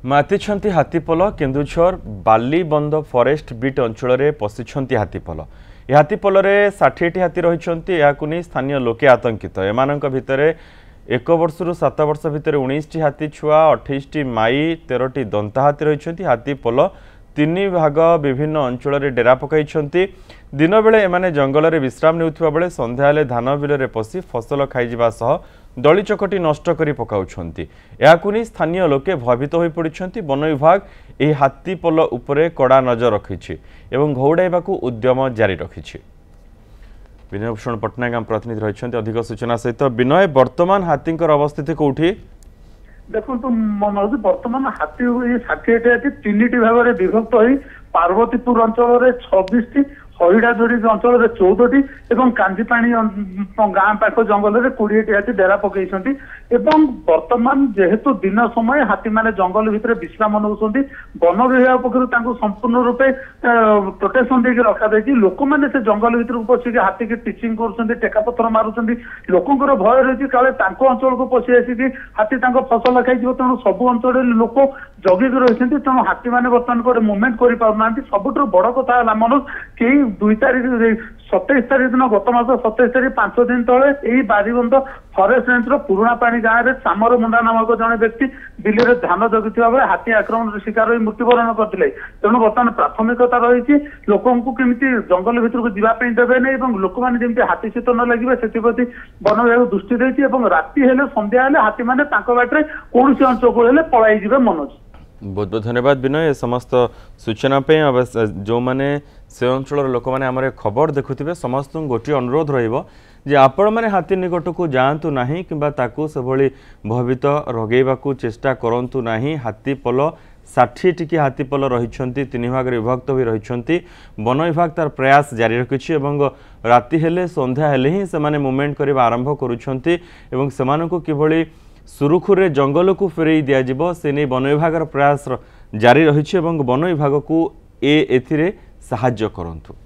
मातिछंती Hathipal Keonjhar Balibandh forest beat अंचल में पशिछंती हाथीपल। यह हाथीपल 60टी हाथी रही स्थानीय लोके आतंकित। एमान भितर 1 वर्ष रु 7 वर्ष भितर 19टी हाथी छुआ 28टी माई 13टी दंता हाथी रही। हाथीपल 3 भाग विभिन्न अंचल में डेरा पकई। दिन बेले एमाने जंगल में विश्राम नेउथिबा बेले संध्या धान बिल में पशि फसल खाइजिबा सह दली चकटी नष्ट करी पकाउछंती। याकु नै स्थानीय लोके भयभीत होई पड़िछंती। वन विभाग एही हाथीपल उपरे कड़ा नजर रखिछि एवं घौड़ाइबाकू उद्यम जारी रखिछि। विनय भूषण पट्टनायक आम प्रतिनिधि रहिछंती अधिक सूचना सहित। विनय, वर्तमान हाथींकर अवस्थिति कोठी? देखो मनोज, बर्तमान हाथी 60टी हाथी 3टी भाग में विभक्त हो पार्वतीपुर अंचल में 26टी, हरिडाजोड़ी अंचल में 14टी और कांजीपाणी गाँ पाख जंगल में 20टी हाथी डेरा पकई। बर्तमान जेहेतु दिन समय हाथी माने जंगल भितर विश्राम नौ वन विभाग पक्ष संपूर्ण रूपे प्रोटेक्शन देके रखा जाए। लोक मैंने से जंगल भितर पशिक हाथी की टीचिंग कर टेका पथर मारुंट। लोकंर भय रही काले अंचल को पशि आसिक हाथी फसल खाई। तेणु सब अंचल लोक जगिक रही। तेणु हाथी मैंने बर्तमान कोई मुवमेंट कर पाना। सबुठ बड़ कथा है मनोज, कई 2 तारीख 27 तारीख दिन गत मास 27 तारीख 5 दिन तले यही बारीबंध फरेस्ट रेंज पुराणा पाणी गाँव में सामर मुंडा नामक जड़े व्यक्ति बिल में धान जगि बेले हाथी आक्रमण शिकार हो मृत्युवरण करते। तेणु बर्तमान प्राथमिकता रही लोक केमी जंगल भर को जावाई देवे नहीं लोक मैंने हाथी शीत न लगे से वन विभाग दृष्टि देती। राति हेले संध्या हेले हाथी मैंने बाटे कौन अंचल को पलाई मनोज। बहुत बहुत धन्यवाद विनय समस्त सूचना पे। जो माने से अंचल लोक मैंने आम खबर देखुवे समस्त गोटे अनुरोध रही आपण मैंने हाथी निकट को जातु ना कि भयभीत रगेवाकू चेष्टा करूँ ना। हाथीपल 60टी हाथीपल रही 3 भाग विभक्त हो रही। वन विभाग तार प्रयास जारी रखिछि एवं राति हेले संध्या हेले ही से मुवमेंट करबा आरंभ करुछंती एवं सेमानकु किभली सुरुखुरे जंगल को फेरई दिज्व से नहीं वन विभाग प्रयास जारी रही। वन विभाग को एथिरे साहाय्य करंतु।